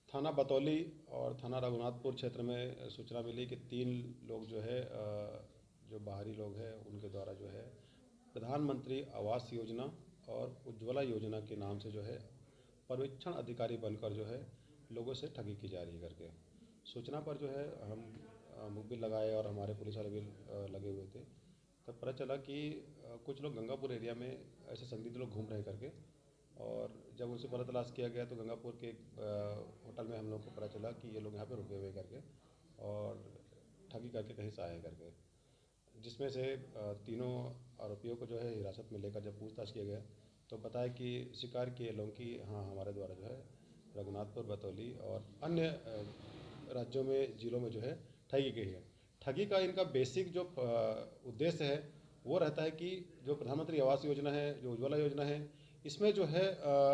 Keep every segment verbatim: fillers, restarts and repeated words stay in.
थाना बतौली और थाना रघुनाथपुर क्षेत्र में सूचना मिली कि तीन लोग जो है जो बाहरी लोग हैं उनके द्वारा जो है प्रधानमंत्री आवास योजना और उज्ज्वला योजना के नाम से जो है पर्यवेक्षण अधिकारी बनकर जो है लोगों से ठगी की जा रही है करके सूचना पर जो है हम मुखबिर लगाए और हमारे पुलिस वाले भी लगे हुए थे। तब पता चला कि कुछ लोग गंगापुर एरिया में ऐसे संदिग्ध लोग घूम रहे करके, और जब उनसे पता तलाश किया गया तो गंगापुर के होटल में हम लोग को पता चला कि ये लोग यहाँ पे रुके हुए करके और ठगी करके कहीं से आए करके, जिसमें से तीनों आरोपियों को जो है हिरासत में लेकर जब पूछताछ किया गया तो बताया कि शिकार किए लोगों की हाँ हमारे द्वारा जो है रघुनाथपुर, बतौली और अन्य राज्यों में जिलों में जो है ठगी गई है। ठगी का इनका बेसिक जो उद्देश्य है वो रहता है कि जो प्रधानमंत्री आवास योजना है, जो उज्ज्वला योजना है, इसमें जो है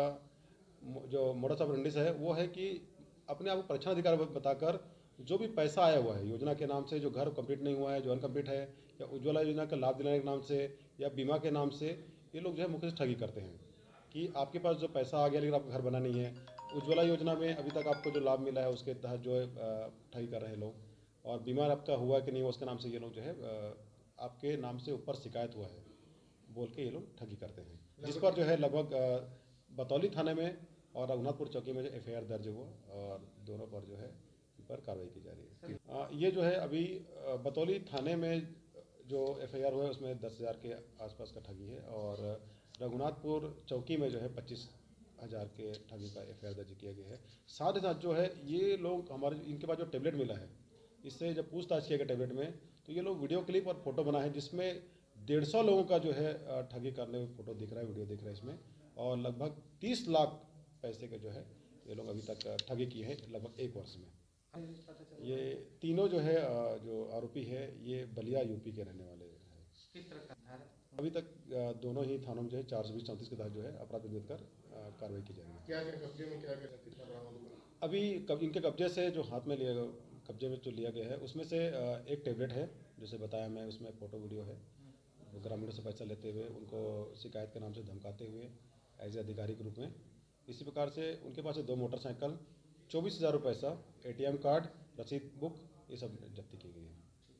जो मोडस ऑपरेंडी है वो है कि अपने आप को परीक्षण अधिकार बताकर जो भी पैसा आया हुआ है योजना के नाम से, जो घर कंप्लीट नहीं हुआ है, जो अनकम्प्लीट है, या उज्ज्वला योजना का लाभ दिलाने के नाम से या बीमा के नाम से, ये लोग जो है मुख्य से ठगी करते हैं कि आपके पास जो पैसा आ गया लेकिन आपका घर बना नहीं है। उज्ज्वला योजना में अभी तक आपको जो लाभ मिला है उसके तहत जो है ठगी कर रहे हैं लोग, और बीमा आपका हुआ कि नहीं उसके नाम से ये लोग जो है आपके नाम से ऊपर शिकायत हुआ है बोल के ये लोग ठगी करते हैं, जिस पर जो है लगभग बतौली थाने में और रघुनाथपुर चौकी में जो एफ आई आर दर्ज हुआ और दोनों पर जो है पर कार्रवाई की जा रही है। आ, ये जो है अभी बतौली थाने में जो एफ आई आर हुआ है उसमें दस हज़ार के आसपास का ठगी है, और रघुनाथपुर चौकी में जो है पच्चीस हज़ार के ठगी का एफ आई आर दर्ज किया गया है। साथ ही साथ जो है ये लोग हमारे इनके पास जो टेबलेट मिला है, इससे जब पूछताछ किया गया टेबलेट में तो ये लोग वीडियो क्लिप और फोटो बनाए हैं जिसमें डेढ़ सौ लोगों का जो है ठगी करने में फोटो दिख रहा है, वीडियो दिख रहा है इसमें, और लगभग तीस लाख पैसे के जो है ये लोग अभी तक ठगी किए हैं लगभग एक वर्ष में। ये तीनों जो है जो आरोपी है ये बलिया यूपी के रहने वाले हैं। किस तरह का धारा? अभी तक दोनों ही थानों में जो है चार सौ बीस चौंतीस के तहत जो है अपराध पंजीबद्ध कर कार्रवाई की जाएगी। क्या क्या कब्जे में क्या क्या कितना बरामद हुआ? अभी कब इनके कब्जे से जो हाथ में लिया कब्जे में जो लिया गया है उसमें से एक टेबलेट है, जैसे बताया मैं, उसमें फोटो वीडियो है, ग्रामीणों से पैसा लेते हुए उनको शिकायत के नाम से धमकाते हुए एज ए अधिकारी के रूप में। इसी प्रकार से उनके पास दो मोटरसाइकिल, चौबीस हज़ार रुपये पैसा, ए टी एम कार्ड, रसीद बुक, ये सब जब्ती की गई है।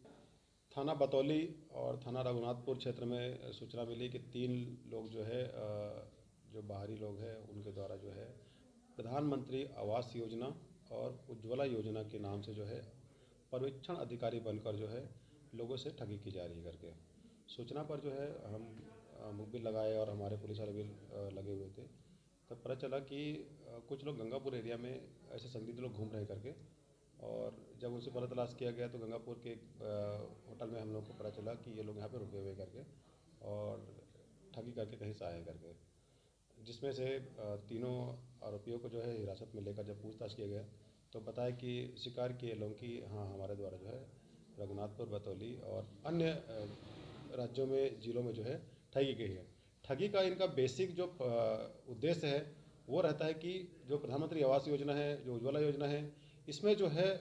थाना बतौली और थाना रघुनाथपुर क्षेत्र में सूचना मिली कि तीन लोग जो है जो बाहरी लोग हैं उनके द्वारा जो है प्रधानमंत्री आवास योजना और उज्ज्वला योजना के नाम से जो है पर्यवेक्षण अधिकारी बनकर जो है लोगों से ठगी की जा रही है करके सूचना पर जो है हम मुखबिर लगाए और हमारे पुलिस वाले भी लगे हुए थे। तब पता चला कि कुछ लोग गंगापुर एरिया में ऐसे संदिग्ध लोग घूम रहे करके, और जब उनसे पता तलाश किया गया तो गंगापुर के होटल में हम लोग को पता चला कि ये लोग यहाँ पे रुके हुए करके और ठगी करके कहीं से आए करके, जिसमें से तीनों आरोपियों को जो है हिरासत में लेकर जब पूछताछ किया गया तो बताया कि शिकार किए लोगों की हाँ हमारे द्वारा जो है रघुनाथपुर, बतौली और अन्य राज्यों में जिलों में जो है ठगी गई है। ठगी का इनका बेसिक जो उद्देश्य है वो रहता है कि जो प्रधानमंत्री आवास योजना है, जो उज्ज्वला योजना है, इसमें जो है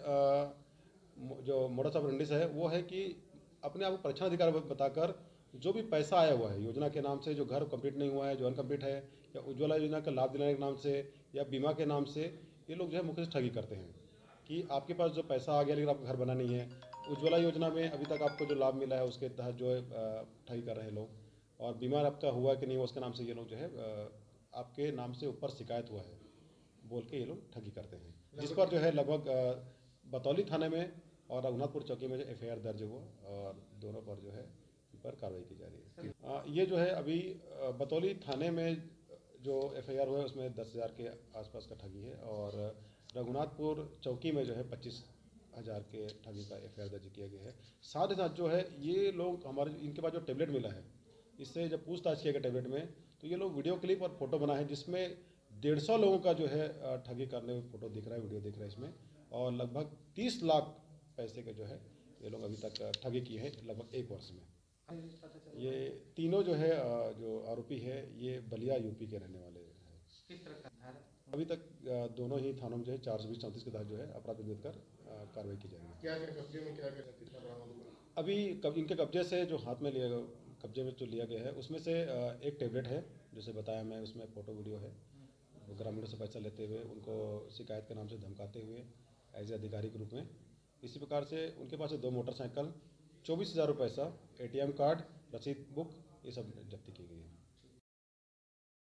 जो मोडस ऑपरेंडी है वो है कि अपने आप को परीक्षण अधिकार बताकर जो भी पैसा आया हुआ है योजना के नाम से, जो घर कंप्लीट नहीं हुआ है, जो अनकम्प्लीट है, या उज्ज्वला योजना का लाभ दिलाने के नाम से या बीमा के नाम से, ये लोग जो है मुख्य से ठगी करते हैं कि आपके पास जो पैसा आ गया लेकिन आपका घर बना नहीं है। उज्ज्वला योजना में अभी तक आपको जो लाभ मिला है उसके तहत जो है ठगी कर रहे हैं लोग, और बीमा आपका हुआ कि नहीं उसके नाम से ये लोग जो है आपके नाम से ऊपर शिकायत हुआ है बोल के ये लोग ठगी करते हैं, जिस पर जो है लगभग बतौली थाने में और रघुनाथपुर चौकी में जो एफ आई आर दर्ज हुआ और दोनों पर जो है पर कार्रवाई की जा रही है। ये जो है अभी बतौली थाने में जो एफ आई आर हुआ है उसमें दस हज़ार के आसपास का ठगी है, और रघुनाथपुर चौकी में जो है पच्चीस हज़ार के ठगी का एफ आई आर दर्ज किया गया है। साथ ही साथ जो है ये लोग हमारे इनके पास जो टेबलेट मिला है, इससे जब पूछताछ किया गया टेबलेट में तो ये लोग वीडियो क्लिप और फोटो बनाए हैं जिसमें डेढ़ सौ लोगों का जो है ठगी करने में फोटो दिख रहा है, वीडियो दिख रहा है इसमें, और लगभग तीस लाख पैसे के जो है ये लोग अभी तक ठगी किए हैं लगभग एक वर्ष में। ये तीनों जो है जो आरोपी है ये बलिया यूपी के रहने वाले हैं। किस तरह का धारा? अभी तक दोनों ही थानों में जो है चार सौ बीस चौंतीस के तहत जो है अपराध पंजीबद्ध कर कार्रवाई की जाएगी। क्या क्या कब्जे में क्या क्या कितना बरामद हुआ? अभी कब इनके कब्जे से जो हाथ में लिया कब्जे में जो लिया गया है उसमें से एक टेबलेट है, जैसे बताया मैं, उसमें फोटो वीडियो है, वो ग्रामीणों से पैसा लेते हुए उनको शिकायत के नाम से धमकाते हुए एज ए अधिकारी के रूप में। इसी प्रकार से उनके पास से दो मोटरसाइकिल, चौबीस हज़ार रुपये पैसा, ए टी एम कार्ड, रसीद बुक, ये सब जब्ती की गई है।